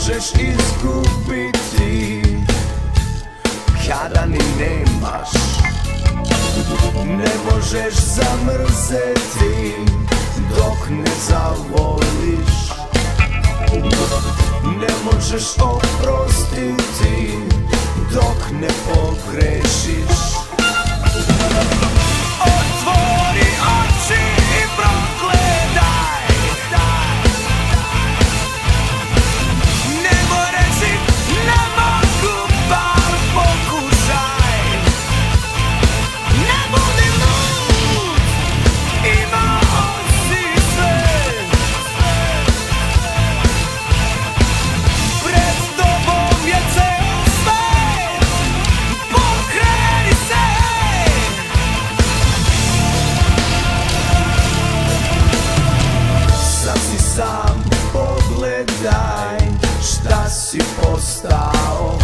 možeš izgubiti kada ni nemaš. Ne možeš zamrzeti dok ne zavoliš. Ne možeš oprostiti dok ne pogrešiš. Otvori oči i progledaj. Nemo reći ne mogu, bar pokušaj. Ne budi lud, imao si sve. Pred tobom je ceo svet, pokreni se. Sad si sam, pogledaj šta si postao.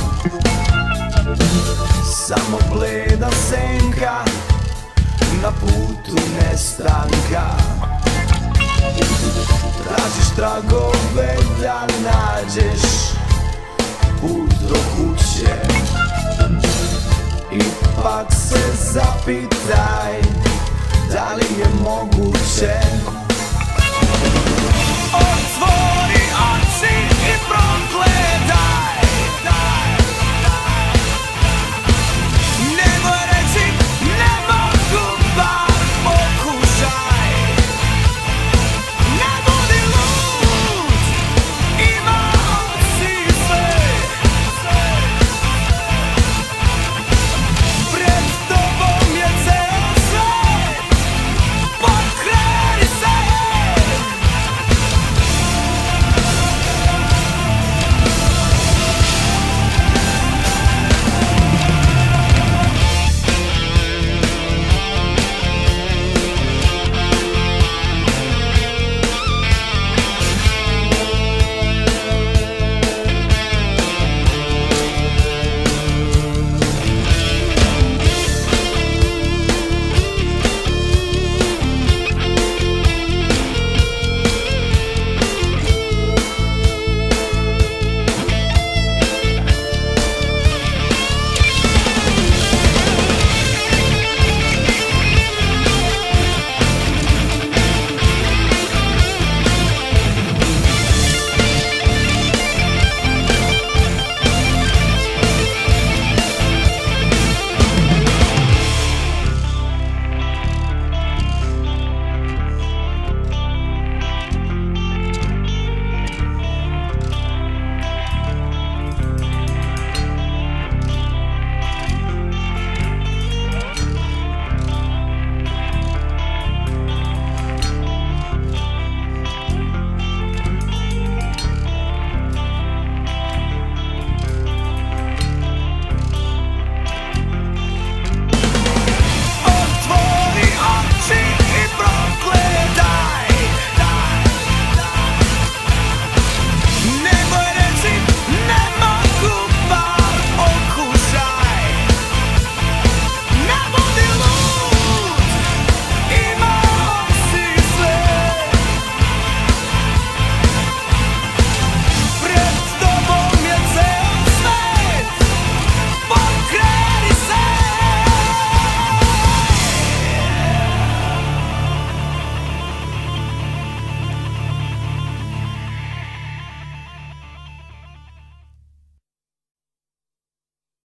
Samo bleda senka na putu nestanka. Tražiš tragove da nađeš put do kuće. Ipak se zapitaj da li je moguće